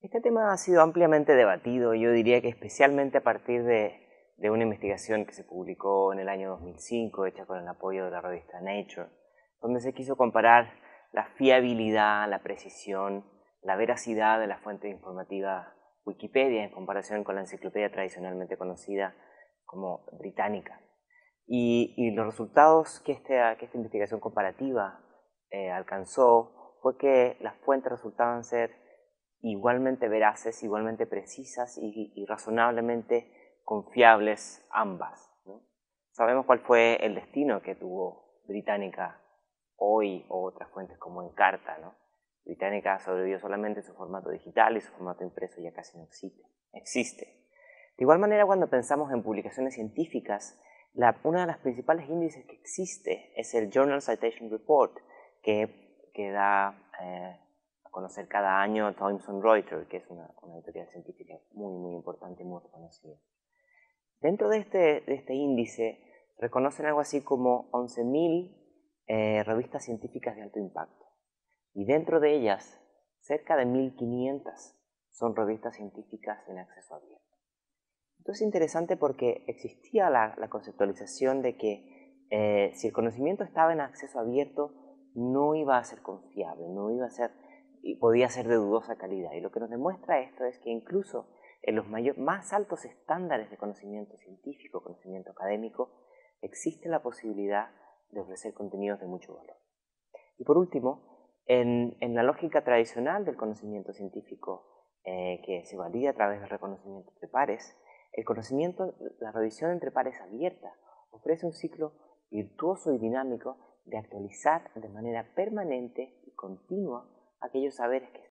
Este tema ha sido ampliamente debatido, yo diría que especialmente a partir de una investigación que se publicó en el año 2005, hecha con el apoyo de la revista Nature, donde se quiso comparar la fiabilidad, la precisión, la veracidad de la fuente informativa Wikipedia en comparación con la enciclopedia tradicionalmente conocida como británica. Y los resultados que esta investigación comparativa alcanzó fue que las fuentes resultaban ser igualmente veraces, igualmente precisas y razonablemente confiables ambas, ¿no? Sabemos cuál fue el destino que tuvo Británica hoy o otras fuentes como Encarta, ¿no? Británica sobrevivió solamente en su formato digital y su formato impreso ya casi no existe. De igual manera, cuando pensamos en publicaciones científicas, una de las principales índices que existe es el Journal Citation Report, que da a conocer cada año Thomson Reuters, que es una editorial científica muy importante y muy reconocida. Dentro de este índice reconocen algo así como 11.000 revistas científicas de alto impacto. Y dentro de ellas, cerca de 1.500 son revistas científicas en acceso abierto. Esto es interesante porque existía la conceptualización de que si el conocimiento estaba en acceso abierto, no iba a ser confiable, no iba a ser, y podía ser de dudosa calidad. Y lo que nos demuestra esto es que incluso en los más altos estándares de conocimiento científico, conocimiento académico, existe la posibilidad de ofrecer contenidos de mucho valor. Y por último, en la lógica tradicional del conocimiento científico que se valida a través del reconocimiento entre pares, el conocimiento, la revisión entre pares abierta, ofrece un ciclo virtuoso y dinámico de actualizar de manera permanente y continua aquellos saberes que